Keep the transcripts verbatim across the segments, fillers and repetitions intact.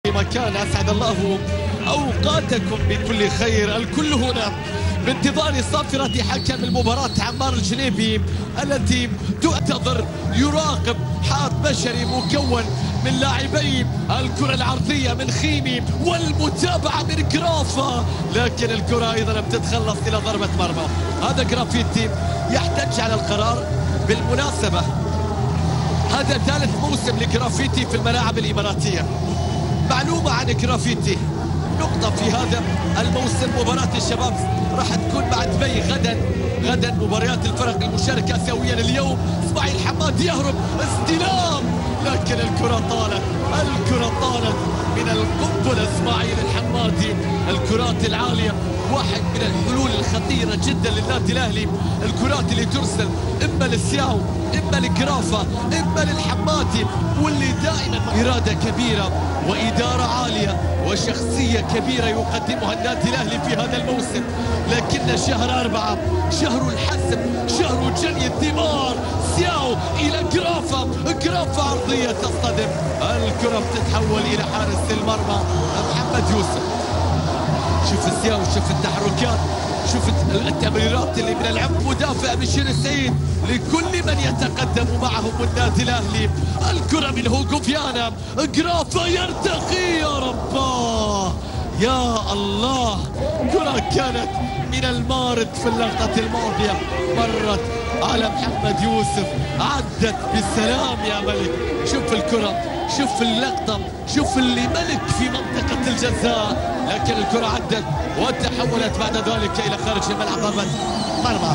مكان. أسعد الله أوقاتكم بكل خير. الكل هنا بانتظار صافرة حكم المباراة عمار الجنيبي التي تعتذر يراقب حائط بشري مكون من لاعبي الكرة العرضية من خيمي والمتابعة من جرافا، لكن الكرة أيضا بتتخلص إلى ضربة مرمى. هذا جرافيتي يحتج على القرار. بالمناسبة هذا ثالث موسم لجرافيتي في الملاعب الإماراتية. معلومة عن جرافيتي، نقطة في هذا الموسم مباراة الشباب راح تكون مع دبي غدا. غدا مباريات الفرق المشاركة آسيويا. اليوم اسماعيل حماد يهرب استلام، لكن الكرة طالت، الكرة طالت من القنبلة اسماعيل الحمادي. الكرات العالية واحد من الحلول الخطيرة جدا للنادي الأهلي. الكرات اللي ترسل إما للسياو إما لجرافا إما للحمادي، واللي دائما إرادة كبيرة وإدارة عالية وشخصية كبيرة يقدمها النادي الأهلي في هذا الموسم. لكن شهر أربعة شهر الحسم، شهر جني الثمار. سياو إلى جرافا، جرافا عرضية تصطدم، الكرة بتتحول إلى حارس المرمى محمد يوسف. شوف السياو، شوف التحركات، شوف التمريرات اللي من العمق. مدافع بشير سعيد لكل من يتقدم معهم النادي الاهلي. الكره من هوغو فيانا، جرافا يرتقي. يا رباه يا الله، كره كانت من المارد في اللقطه الماضيه، مرت على محمد يوسف، عدت بالسلام يا ملك. شوف الكره، شوف اللقطه، شوف اللي ملك في منطقه الجزاء، لكن الكرة عدت وتحولت بعد ذلك إلى خارج الملعب ضربة مرمى.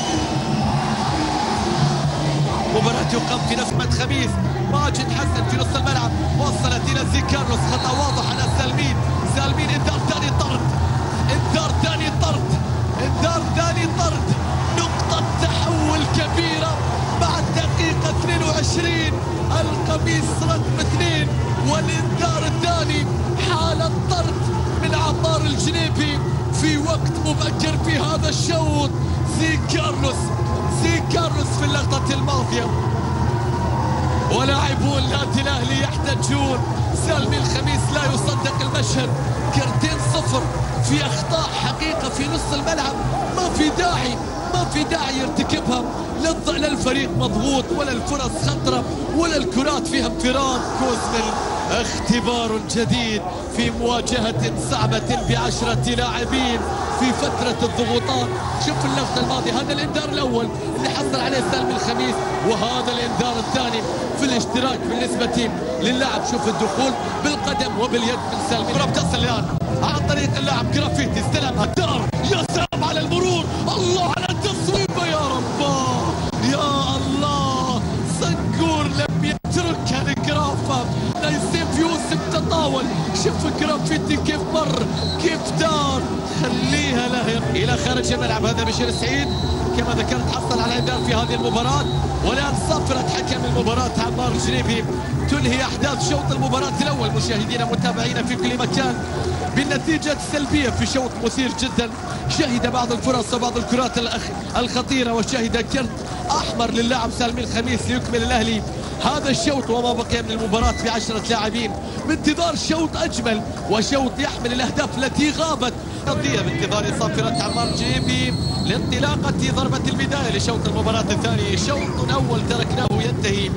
مباراة يقام في نفس مد خميس. ماجد حسن في نص الملعب، وصلت إلى زي كارلوس، خطأ واضح على سالمين. سالمين انذار ثاني طرد، انذار ثاني طرد، انذار ثاني طرد. نقطة تحول كبيرة بعد دقيقة اثنين وعشرين. القميص رقم اثنين والانذار الثاني. حالة طرد من عمار الجنيبي في وقت مبكر في هذا الشوط. زي كارلوس، زي كارلوس في اللقطة الماضية. ولاعبو النادي الأهلي يحتجون. سالمي الخميس لا يصدق المشهد. كرتين صفر في أخطاء حقيقة في نص الملعب، ما في داعي ما في داعي يرتكبها. لا الفريق مضغوط ولا الفرص خطرة ولا الكرات فيها انفراد. كوزمل اختبار جديد في مواجهة صعبة بعشرة لاعبين في فترة الضغوطات. شوف اللقطة الماضية، هذا الانذار الأول اللي حصل عليه سالم الخميس، وهذا الانذار الثاني في الاشتراك بالنسبة للاعب. شوف الدخول بالقدم وباليد من سالم. الكرة بتصل الآن عن طريق اللاعب جرافيتي، استلم الدار. يا سلام على المرور، الله على التصويبة. يا رباه يا الله، صنقور لم يتركها لجرافا. نايسيف يوسف تطاول، شوف جرافيتي كيف مر، كيف دار، خليها له الى خارج الملعب. هذا بشير سعيد كما ذكرت حصل على انذار في هذه المباراة. والان صفرت حكم المباراة عمار الجنيبي تنهي احداث شوط المباراة الاول. مشاهدينا متابعينا في كل مكان، بالنتيجة السلبية في شوط مثير جدا، شهد بعض الفرص وبعض الكرات الخطيرة، وشهد كرت احمر للاعب سالمي الخميس ليكمل الاهلي هذا الشوط وما بقي من المباراة بعشرة لاعبين، بانتظار شوط أجمل وشوط يحمل الأهداف التي غابت. قضية بانتظار صافرة عمار الجنيبي لانطلاقة ضربة البداية لشوط المباراة الثاني. شوط أول تركناه ينتهي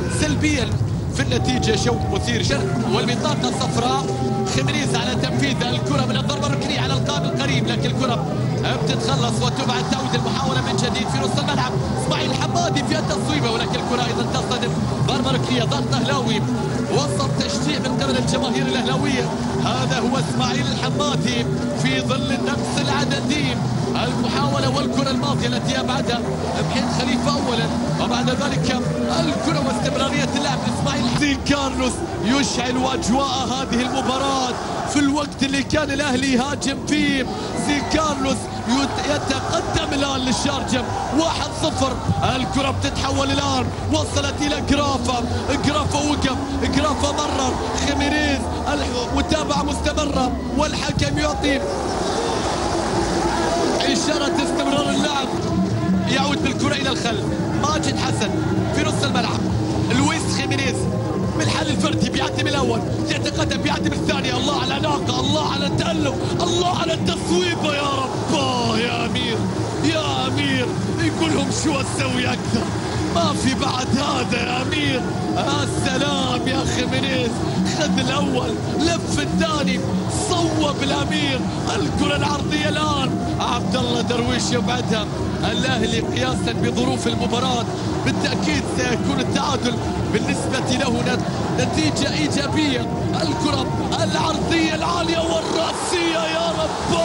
سلبيا في النتيجة، شوط مثير شرق والبطاقة الصفراء. خيمينيز على تنفيذ الكرة من الضربة الركنية على القائم القريب، لكن الكرة بتتخلص وتبعد. تعود المحاولة من جديد في نص الملعب. اسماعيل حمادي في التصويبة، ولكن الكرة أيضا تصطدم. ضربة ركنية، ضغط أهلاوي، وسط تشجيع من قبل الجماهير الأهلاوية. هذا هو اسماعيل الحمادي في ظل النقص العددي. المحاولة والكرة الماضية التي أبعدها محيط خليفة أولا، وبعد ذلك الكرة واستمرارية اللعب لإسماعيل. زي كارلوس يشعل أجواء هذه المباراة في الوقت اللي كان الأهلي يهاجم فيه. زي كارلوس يتقدم الآن للشارجة واحد صفر. الكرة بتتحول الآن، وصلت إلى جرافا، جرافا وقف، جرافا مرر. خيمينيز، المتابعة مستمرة والحكم يعطي إشارة استمرار اللعب. يعود بالكرة إلى الخلف. ماجد حسن في نص الملعب، لويس خيمينيز من حال الفردي بيعدي من الاول، يتقدم بيعدي من الثاني. الله على العلاقه، الله على التألق، الله على التصويبه. يا رب آه يا امير يا امير، يقول لهم شو اسوي اكثر؟ ما في بعد هذا يا امير. السلام يا خيمينيز، خذ الاول، لف الثاني، صوب الامير. الكره العرضيه الان عبد الله درويش يبعدها. الاهلي قياسا بظروف المباراه بالتاكيد سيكون التعادل بالنسبه له نتيجه ايجابيه. الكره العرضيه العاليه والراسيه. يا رب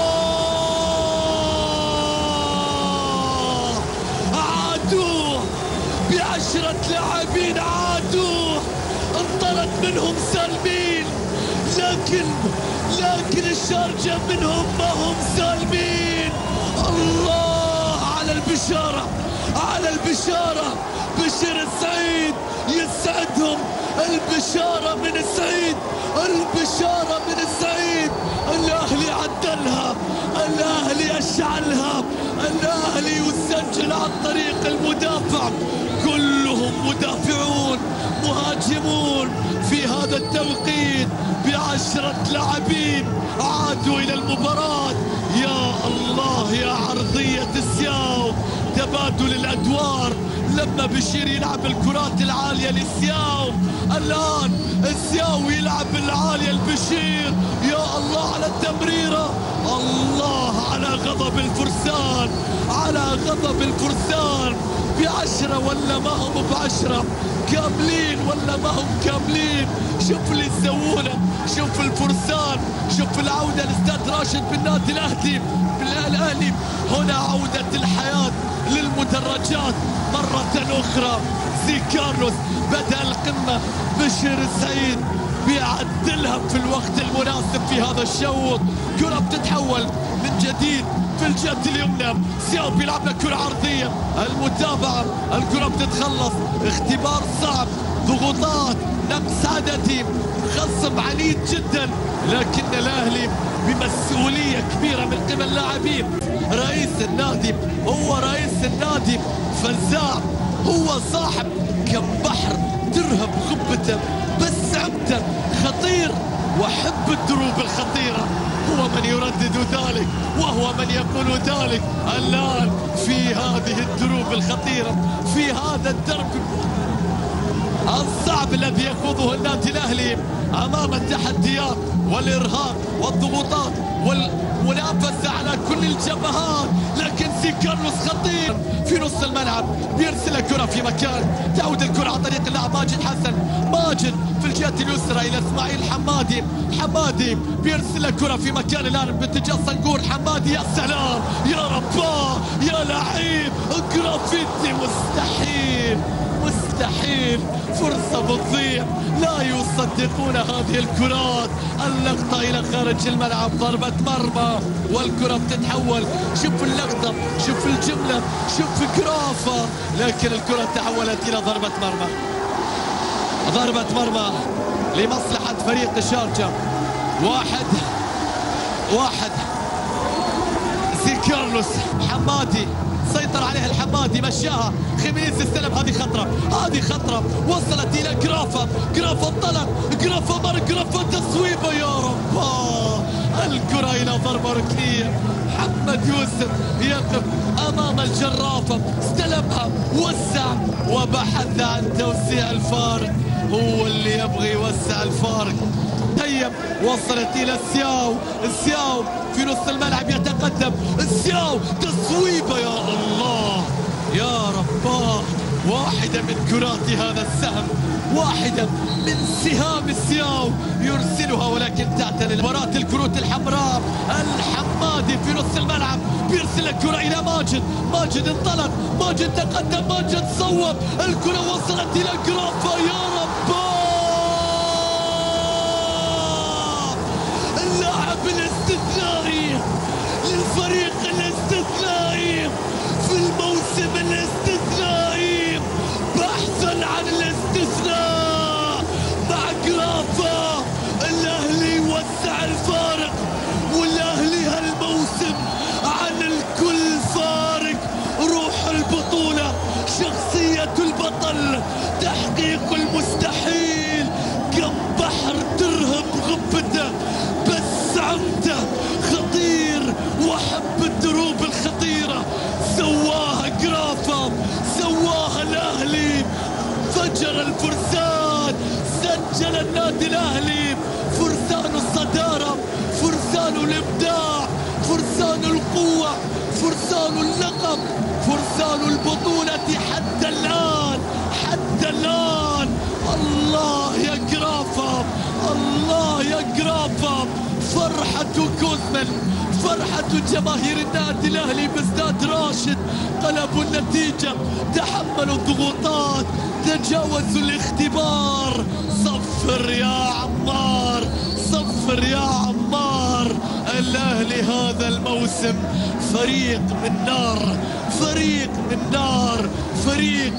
عادوه بعشرة لاعبين، عادوه انطرد منهم سالمين، لكن لكن الشارجة منهم ما هم سالمين. الله على البشارة، على البشارة. بشير سعيد يسعدهم. البشارة من سعيد، البشارة من سعيد. الأهلي عدلها، الأهلي أشعلها. الأهلي يسجل عن طريق المدافع. كلهم مدافعون مهاجمون في هذا التوقيت بعشرة لاعبين عادوا إلى المباراة. يا الله يا عرضية سياو، تبادل الأدوار لما بشير يلعب الكرات العالية لسياو. الآن سياو يلعب العالية البشير. يا الله على التمريرة، الله على غضب الفرسان، على غضب الفرسان. بعشرة ولا ما هم بعشرة؟ كاملين ولا ما هم كاملين؟ شوف اللي يسوونه، شوف الفرسان، شوف العودة لاستاد راشد بالنادي الأهلي. الأهلي هنا عودة الحياة للمدرجات مرة أخرى. زي كارلوس بدأ القمة، بشير سعيد بيعدلها في الوقت المناسب في هذا الشوط. كرة بتتحول من جديد في الجهة اليمنى. سياو بيلعب لك كرة عرضية، المتابعة، الكرة بتتخلص. اختبار صعب، ضغوطات، نقص عددي، خصم عنيد جدا، لكن الأهلي بمسؤولية كبيرة من قبل اللاعبين. رئيس النادي هو رئيس النادي، فزاع، هو صاحب كم بحر ترهب غبته، بس عمته خطير وحب الدروب الخطيرة. هو من يردد ذلك وهو من يقول ذلك الآن في هذه الدروب الخطيرة، في هذا الدرب الصعب الذي يخوضه النادي الأهلي أمام التحديات والإرهاق والضغوطات والمنافسة على كل الجبهات. لكن سي كارلوس خطير في نص الملعب، بيرسل كرة في مكان، تعود الكرة عن طريق اللاعب ماجد حسن. ماجد في الجهة اليسرى إلى إسماعيل حمادي. حمادي بيرسل كرة في مكان الآن باتجاه صنقور. حمادي يا سلام، يا رباه، يا لعيب. جرافيتي مستحيل مستحيل، فرصة بتضيع، لا يصدقون هذه الكرات. اللقطة إلى خارج الملعب، ضربة مرمى والكرة بتتحول. شوف اللقطة، شوف الجملة، شوف جرافة، لكن الكرة تحولت إلى ضربة مرمى. ضربة مرمى لمصلحة فريق الشارجة. واحد واحد. سي كارلوس حمادي سيطر عليها الحمادي، مشاها. خيمينيز استلم، هذه خطرة، هذه خطرة، وصلت إلى جرافة. جرافة انطلق، جرافة مر، جرافة تصويبة. يا رب آه. الكرة إلى ضربة ركنية. محمد يوسف يقف أمام الجرافة، استلمها، وسع وبحث عن توسيع الفارق. هو اللي يبغي يوسع الفارق. هيم، وصلت إلى السياو. السياو في نص الملعب يتقدم. السياو تصويبة. يا الله يا رباه، واحدة من كرات هذا السهم، واحدة من سهام السياو يرسلها، ولكن تعتل مباراة الكروت الحمراء. الحمادي في نص الملعب بيرسل الكرة إلى ماجد. ماجد انطلق، ماجد تقدم، ماجد صوب. الكرة وصلت إلى جرافة. يا رباه، اللاعب الاستثنائي للفريق الاستثنائي في الموسم الاستثنائي، بحثا عن الاستثناء مع جرافة. الأهلي يوسع الفارق، والأهلي هالموسم عن الكل فارق. روح البطولة، شخصية البطل، تحقيق المستحيل، عمده خطير وحب الدروب الخطيرة، سواها قرافة، سواها الأهلي. فجر الفرسان، سجل النادي الأهلي، فرسان الصدارة، فرسان الإبداع، فرسان القوة، فرسان اللقب، فرسان البطولة حتى الآن، حتى الآن. الله يا قرافة، الله يا قرافة. فرحة كوزمن، فرحة جماهير النادي الأهلي باستاد راشد. قلبوا النتيجة، تحملوا الضغوطات، تجاوزوا الاختبار. صفر يا عمار، صفر يا عمار. الأهلي هذا الموسم فريق من نار، فريق من نار، فريق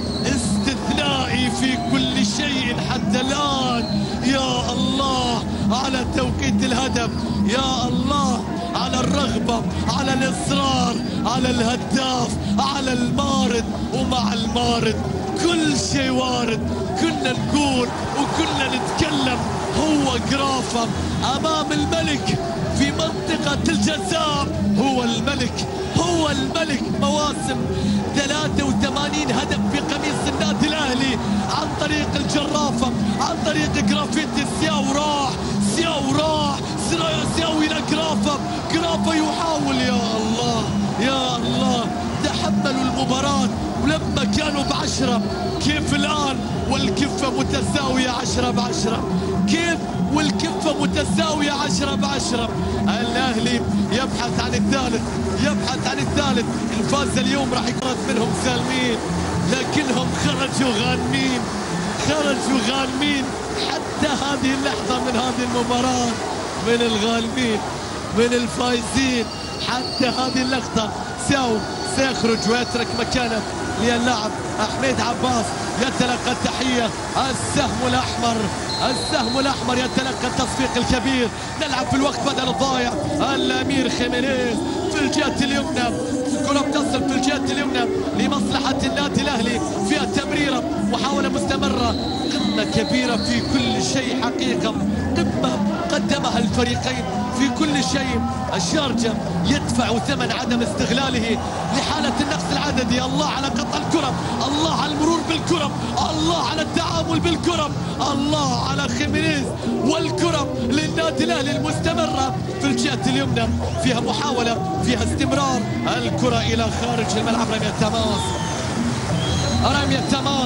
استثنائي في كل شيء حتى الآن. يا الله على توقيت الهدف، يا الله على الرغبة، على الإصرار، على الهداف، على المارد. ومع المارد كل شيء وارد. كنا نقول وكنا نتكلم هو قرافة أمام الملك في منطقة الجزاء. هو الملك، هو الملك. مواسم ثلاثة وثمانين هدف بقميص النادي الأهلي عن طريق الجرافة، عن طريق جرافيتي. سياو راح، سياو راح، سياو إلى قرافة، قرافة يحاول. يا الله يا الله، تحملوا المباراة ولما كانوا بعشرة. كيف الآن والكفة متساوية عشرة بعشرة؟ كيف والكفة متساوية عشرة بعشرة؟ الأهلي يبحث عن الثالث، يبحث عن الثالث. إن فاز اليوم راح يكون منهم سالمين، لكنهم خرجوا غانمين، خرجوا غانمين. حتى هذه اللحظة من هذه المباراة من الغالبين، من الفائزين. حتى هذه اللحظة ساو سيخرج ويترك مكانه للاعب حميد عباس. يتلقى التحية السهم الأحمر، السهم الأحمر يتلقى التصفيق الكبير. نلعب في الوقت بدل الضايع. الأمير خيمينيز في الجهة اليمنى، الكرة بتصل في الجهة اليمنى لمصلحة النادي الأهلي. فيها تمريرة، محاولة مستمرة. قمة كبيرة في كل شيء حقيقة، قمة قدمها الفريقين في كل شيء. الشارجة يدفع ثمن عدم استغلاله لحالة النقص العددي. الله على قطع الكرة، الله على المرور بالكرة، الله على التعامل بالكرة، الله على خيمينيز والكرة للنادي الأهلي المستمرة في الجهة اليمنى. فيها محاولة، فيها استمرار. الكرة إلى خارج الملعب. رمية تماس، رمية تماس.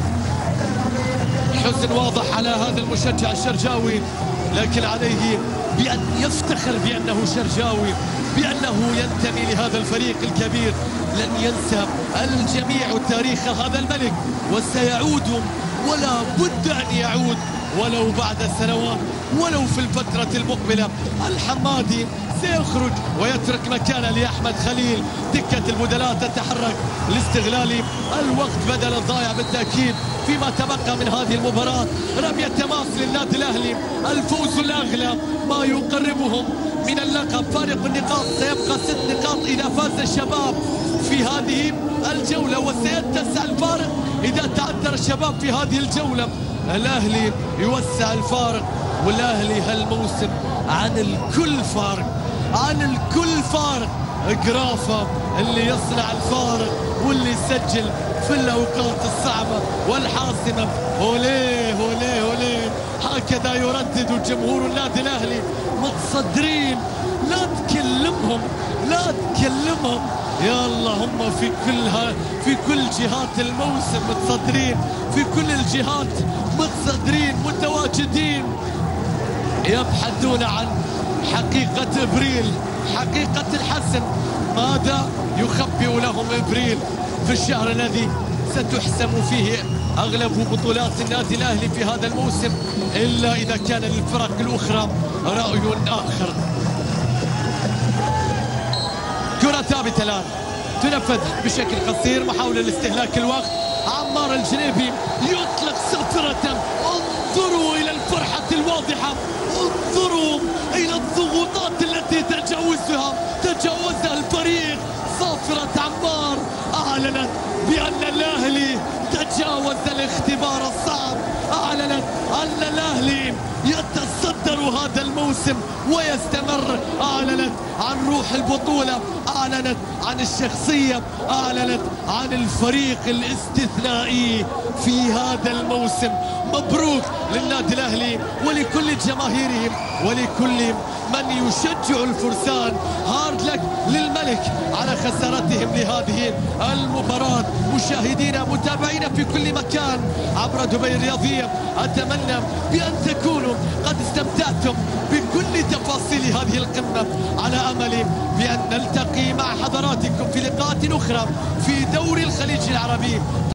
الحزن واضح على هذا المشجع الشرجاوي، لكن عليه بأن يفتخر بأنه شرجاوي، بأنه ينتمي لهذا الفريق الكبير. لن ينسى الجميع تاريخ هذا الملك، وسيعود ولا بد أن يعود، ولو بعد سنوات، ولو في الفترة المقبلة. الحمادي سيخرج ويترك مكانه لأحمد خليل. دكة البدلاء تتحرك لاستغلال الوقت بدل الضائع بالتأكيد فيما تبقى من هذه المباراة. رمية تماس للنادي الأهلي، الفوز الأغلى ما يقربهم من اللقب. فارق النقاط سيبقى ست نقاط إذا فاز الشباب في هذه الجولة، وسيتسع الفارق إذا تعثر الشباب في هذه الجولة. الأهلي يوسع الفارق، والأهلي هالموسم عن الكل فارق، عن الكل فارق. قرافة اللي يصنع الفارق واللي يسجل في الأوقات الصعبة والحاسمة. هوليه هوليه هوليه، هكذا يردد جمهور النادي الأهلي. متصدرين، لا تكلمهم، لا تكلمهم. يا الله، هم في كلها في كل جهات الموسم متصدرين، في كل الجهات متصدرين متواجدين، يبحثون عن حقيقة إبريل، حقيقة الحسم. ماذا يخبئ لهم إبريل في الشهر الذي ستحسم فيه أغلب بطولات النادي الأهلي في هذا الموسم، إلا إذا كان للفرق الأخرى رأي آخر. كرة ثابتة الآن تنفذ بشكل قصير، محاولة لاستهلاك الوقت. عمار الجنيبي يطلق صافرة. انظروا إلى الفرحة الواضحة، انظروا إلى الضغوطات التي تجاوزها تجاوزها الفريق. صافرة عمار أعلنت بأن الأهلي تجاوز الاختبار الصعب، أعلنت أن الأهلي يتصدر هذا الموسم ويستمر. أعلنت عن روح البطولة، أعلنت عن الشخصية، أعلنت عن الفريق الاستثنائي في هذا الموسم. مبروك للنادي الأهلي ولكل جماهيرهم ولكل من يشجع الفرسان. هارد لك للملك على خسارتهم لهذه المباراة. مشاهدينا متابعينا في كل مكان عبر دبي الرياضية، أتمنى بأن تكونوا قد استمتعتم بكل تفاصيل هذه القمة، على أمل بأن نلتقي مع حضراتكم في لقاءات أخرى في دوري الخليج العربي.